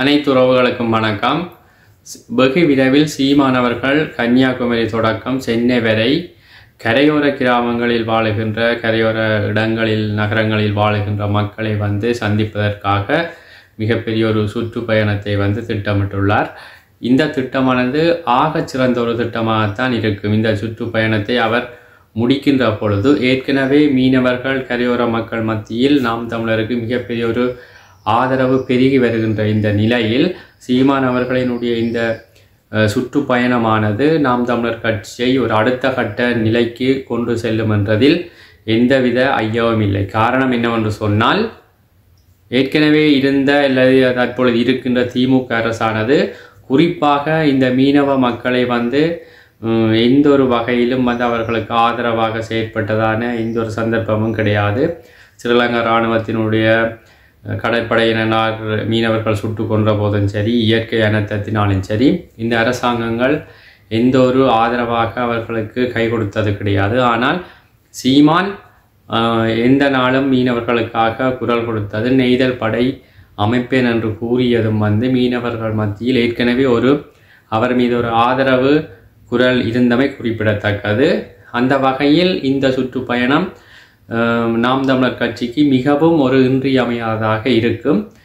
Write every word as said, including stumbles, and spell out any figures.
அனைத்து உறவுகளுக்கும் வணக்கம். வெகு விரைவில் சீமானவர்கள் கன்னியாகுமரி தொடக்கம் சென்னை வரை கரையோர கிராமங்களில் வாழுகின்ற கரையோர இடங்களில் நகரங்களில் வாழுகின்ற மக்களை வந்து சந்திப்பதற்காக மிகப்பெரிய ஒரு சுற்றுப்பயணத்தை வந்து திட்டமிட்டுள்ளார். இந்த திட்டமானது ஆக சிறந்த ஒரு திட்டமாகத்தான் இருக்கும். இந்த சுற்றுப்பயணத்தை அவர் முடிக்கின்ற பொழுது ஏற்கனவே மீனவர்கள் கரையோர மக்கள் மத்தியில் நாம் தமிழருக்கு மிகப்பெரிய ஒரு ஆதரவு பெருகி வருகின்ற இந்த நிலையில் சீமான் அவர்களினுடைய இந்த சுற்றுப்பயணமானது நாம் தமிழர் கட்சியை ஒரு அடுத்த கட்ட நிலைக்கு கொண்டு செல்லும் என்றதில் எந்தவித ஐயமும் இல்லை. காரணம் என்னவென்று சொன்னால், ஏற்கனவே இருந்த அல்லது தற்பொழுது இருக்கின்ற திமுக அரசானது குறிப்பாக இந்த மீனவ மக்களை வந்து எந்த ஒரு வகையிலும் வந்து அவர்களுக்கு ஆதரவாக செயற்பட்டதான எந்த ஒரு சந்தர்ப்பமும் கிடையாது. ஸ்ரீலங்கா இராணுவத்தினுடைய கடற்படையினர் மீனவர்கள் சுட்டு கொன்ற போதும் சரி, இயற்கை அனர்த்தத்தினாலும் சரி, இந்த அரசாங்கங்கள் எந்த ஒரு ஆதரவாக அவர்களுக்கு கை கொடுத்தது கிடையாது. ஆனால் சீமான் எந்த நாளும் மீனவர்களுக்காக குரல் கொடுத்தது நெய்தல் படை அமைப்பேன் என்று கூறியதும் வந்து மீனவர்கள் மத்தியில் ஏற்கனவே ஒரு அவர் மீது ஒரு ஆதரவு குரல் இருந்தமை குறிப்பிடத்தக்கது. அந்த வகையில் இந்த சுற்றுப்பயணம் நாம் தமிழர் கட்சிக்கு மிகவும் ஒரு இன்றியமையாததாக இருக்கும்.